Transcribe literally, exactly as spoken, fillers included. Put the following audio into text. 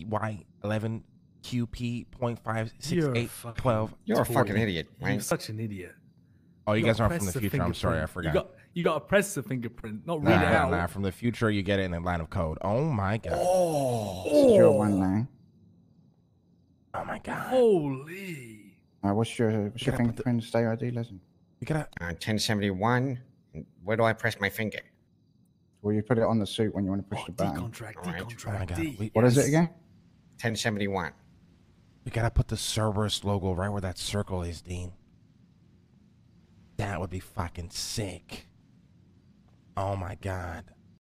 Y eleven Q P point five six You're a eight fucking twelve. You're a fucking idiot, You're right? such an idiot. Oh, you, You guys gotta aren't from press the the future. I'm sorry, I fingerprint. forgot. You got you got to press the fingerprint, not read Nah, it nah, out. nah. From the future, you get it in the line of code. Oh my god. Oh. Zero one nine. Oh my god. Holy. Uh, what's your what's your gotta put the- fingerprint stay I D, legend? You gotta. Uh, ten seventy-one. Where do I press my finger? Well, you put it on the suit when you want to push Oh, the button. decontract, All right. decontract, Oh my god. D. We, What is Yes. it again? ten seventy-one. we gotta put the Cerberus logo right where that circle is, Dean. That would be fucking sick. Oh my god.